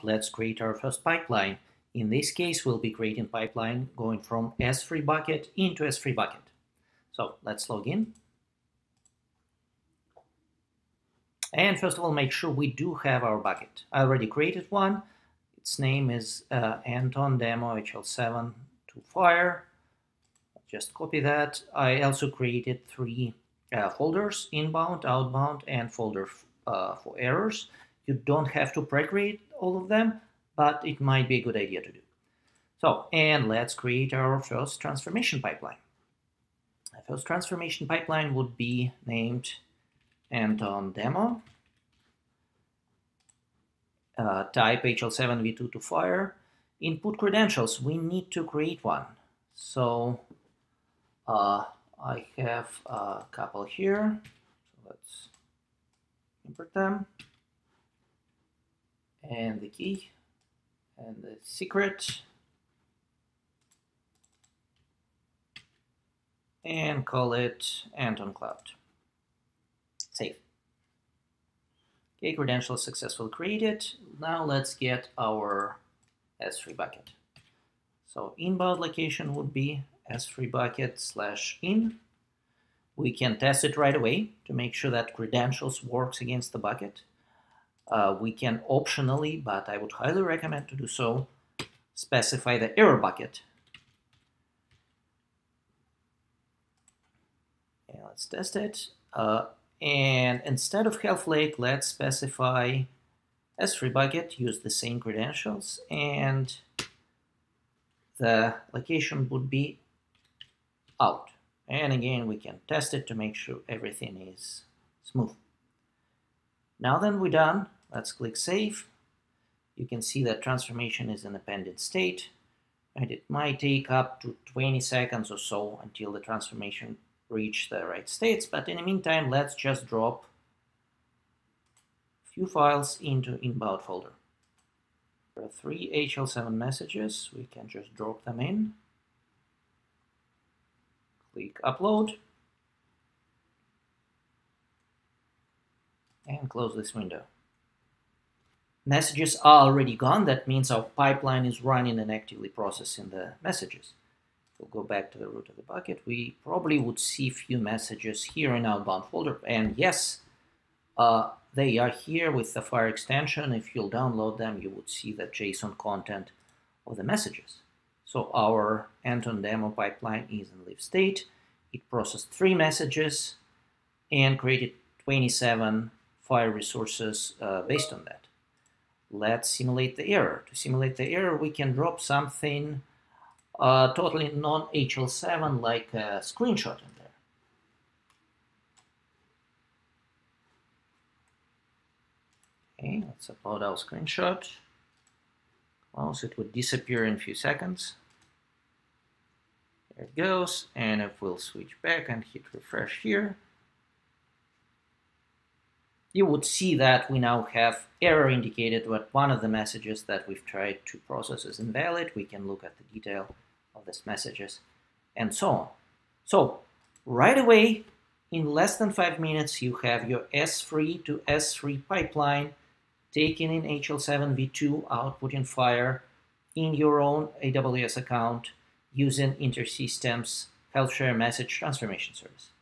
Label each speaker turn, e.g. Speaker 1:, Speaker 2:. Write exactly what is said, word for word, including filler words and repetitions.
Speaker 1: let's create our first pipeline. In this case, we'll be creating pipeline going from S three bucket into S three bucket. So let's log in. And first of all, make sure we do have our bucket. I already created one. Its name is uh, Anton Demo H L seven V two. Just copy that. I also created three uh, folders, inbound, outbound, and folder uh, for errors. You don't have to pre-create all of them, but it might be a good idea to do. So, and let's create our first transformation pipeline. The first transformation pipeline would be named Anton Demo, uh, type H L seven V two to FHIR. Input credentials, we need to create one. So uh, I have a couple here. So let's import them. And the key and the secret. And call it Anton Cloud. Save. Okay, credentials successfully created. Now let's get our S three bucket. So inbound location would be S three bucket slash in. We can test it right away to make sure that credentials works against the bucket. Uh, we can optionally, but I would highly recommend to do so, specify the error bucket. Okay, let's test it. Uh, and instead of health lake, let's specify S three bucket, use the same credentials, and the location would be out. And again, we can test it to make sure everything is smooth. Now then we're done. Let's click Save. You can see that transformation is in a pending state, and it might take up to twenty seconds or so until the transformation reach the right states. But in the meantime, let's just drop a few files into inbound folder. There are three H L seven messages. We can just drop them in. Click Upload. And close this window. Messages are already gone. That means our pipeline is running and actively processing the messages. We'll go back to the root of the bucket. We probably would see a few messages here in outbound folder. And yes, uh, they are here with the FHIR extension. If you'll download them, you would see the JSON content of the messages. So our Anton Demo pipeline is in live state. It processed three messages and created twenty-seven FHIR resources uh, based on that. Let's simulate the error. To simulate the error, we can drop something uh, totally non H L seven, like a screenshot in there. Okay, let's upload our screenshot. Close, it would disappear in a few seconds. There it goes, and if we'll switch back and hit refresh here, you would see that we now have error indicated that one of the messages that we've tried to process is invalid. We can look at the detail of these messages and so on. So right away, in less than five minutes, you have your S three to S three pipeline taken in H L seven V two, output in FHIR in your own A W S account using InterSystems HealthShare message transformation service.